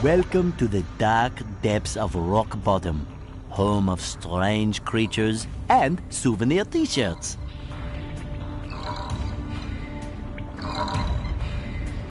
Welcome to the dark depths of Rock Bottom, home of strange creatures and souvenir t-shirts.